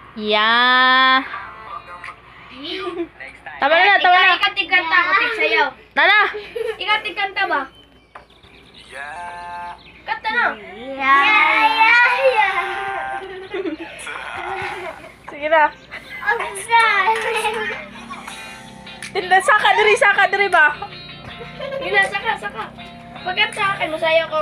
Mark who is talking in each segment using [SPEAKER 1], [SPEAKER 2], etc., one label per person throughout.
[SPEAKER 1] Yeah. Tama na, tama na.
[SPEAKER 2] Ikaw tigkanta ako, tigsayaw.
[SPEAKER 1] Nana!
[SPEAKER 2] Ikaw tigkanta ba? Kanta na.
[SPEAKER 1] Sige na. Tinda, saka diri ba?
[SPEAKER 2] Sige na, saka. Pagkanta akin, masaya ko.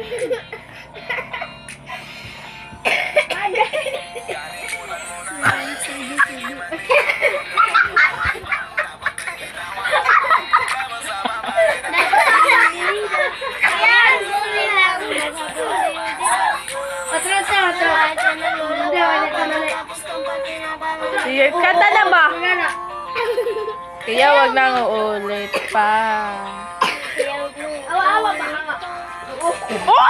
[SPEAKER 1] Sige, kanta na ba? Kaya wag nang uulit pa.
[SPEAKER 2] Awa-awa ba?
[SPEAKER 1] Oh!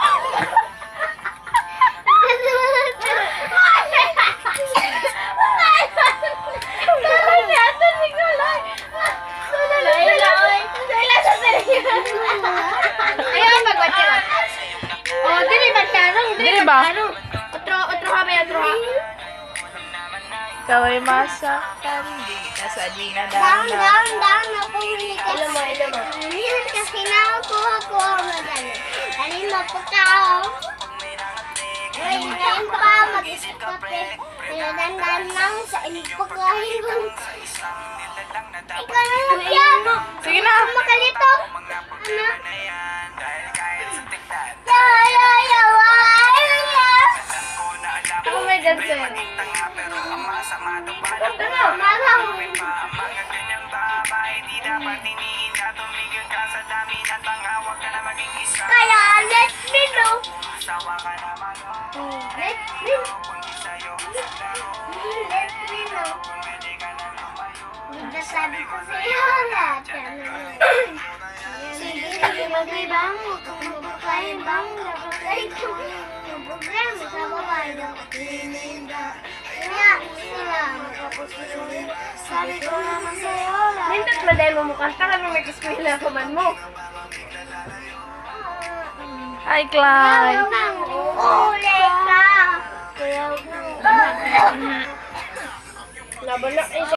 [SPEAKER 1] Dili ba?
[SPEAKER 2] Otro ka.
[SPEAKER 1] Ikaw ay masaktan, di ka sa di na
[SPEAKER 3] Down
[SPEAKER 1] dana.
[SPEAKER 3] ako hindi kasi.
[SPEAKER 2] Ilo mo.
[SPEAKER 3] Kasi nakukuha ko ang madali. Dali mo po kao. Ngayon pa mag-isip kape. Niladandan lang sa ipagkahin ko. Ikaw na magpiano.
[SPEAKER 1] Sige na.
[SPEAKER 3] Makalito. Ano?
[SPEAKER 2] Ako may dancer.
[SPEAKER 3] Kaya let me know. Let me know. Sabi ko sa'yo lahat. Sige, magbibang. Kain bang napagay ko. Yung problema sa babae daw. Kaya sila magkapusunin. Sabi ko naman sa'yo lahat.
[SPEAKER 2] Nindot ba dahil mo mukanta ka nung may kaskwila ka man mo?
[SPEAKER 1] Hi, Clyde.
[SPEAKER 3] Ulit ka.
[SPEAKER 2] Laban na.